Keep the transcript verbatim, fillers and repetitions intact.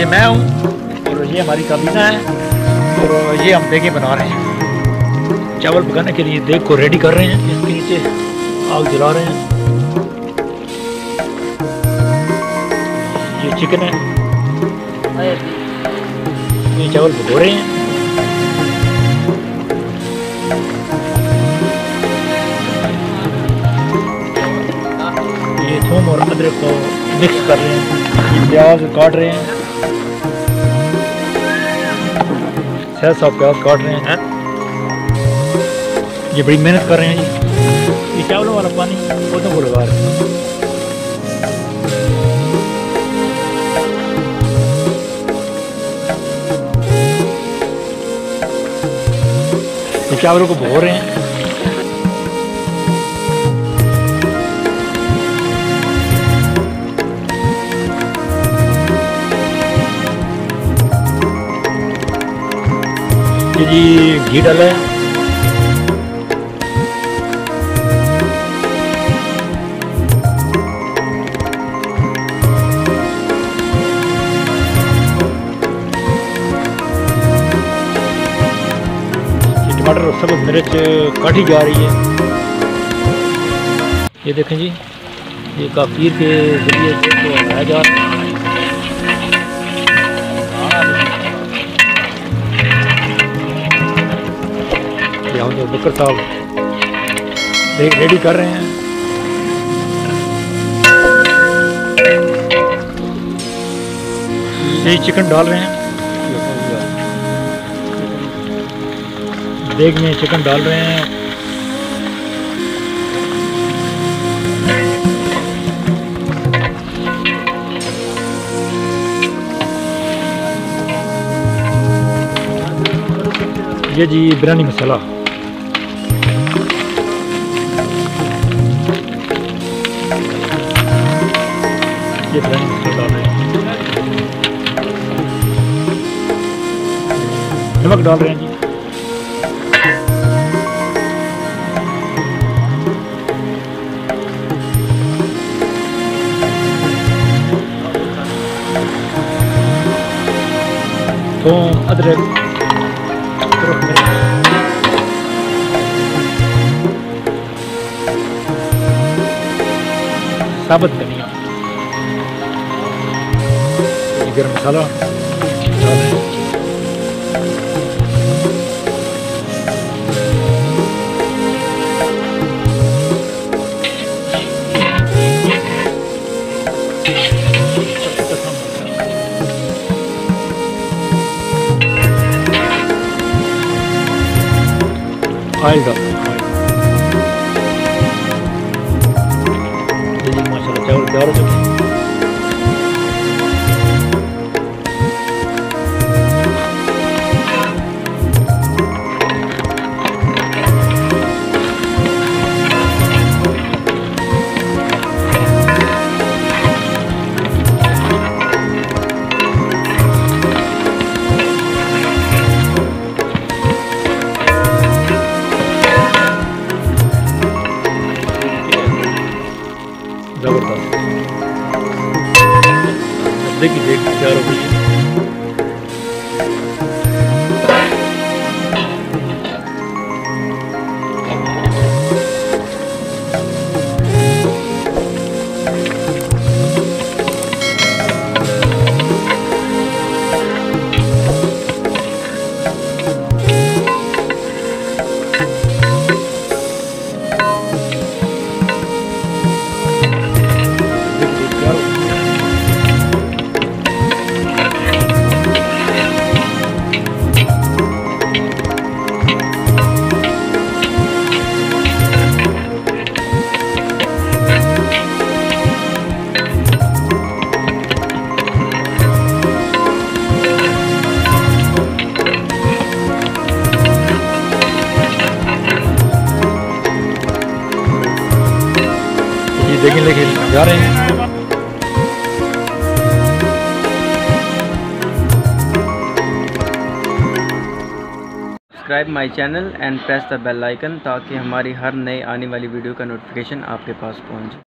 ये मैं हूँ और ये हमारी काबीना है और ये हम देखें बना रहे हैं। चावल पकाने के लिए देग को रेडी कर रहे हैं। इसके नीचे आग जला रहे हैं। ये चिकन है, ये चावल भगो रहे हैं। ये थूम और अदरक को मिक्स कर रहे हैं। ये प्याज काट रहे हैं, सहज सा प्याज काट रहे हैं। ये बड़ी मेहनत कर रहे हैं जी। ये चावलों वाला पानी पौधों को लगा रहे हैं। ये चावलों को भगो रहे हैं। ये जी घी डाला है। टमाटर और सब्ज़ मिर्च काटी जा रही है। ये देखें जी, ये काफीर के जरिए से बनाया जा रहा है। यहाँ जो बकर साहब रेडी कर रहे हैं। ये चिकन डाल रहे हैं, देग में चिकन डाल रहे हैं। ये जी बिरयानी मसाला, ये बिरयानी मसाला डाल रहे हैं। नमक डाल रहे हैं जी। थूम, अदरक, साबुत धनिया, गरम मसाला डाल रहे हैं। ऑयल डाल, माशाल्लाह चावल तैयार हो चुके हैं। जबरदस्त देखिए, देख तैयार हो गई है। देखने लगे जा रहे हैं। Subscribe my channel and press the bell icon ताकि हमारी हर नई आने वाली वीडियो का नोटिफिकेशन आपके पास पहुंचे।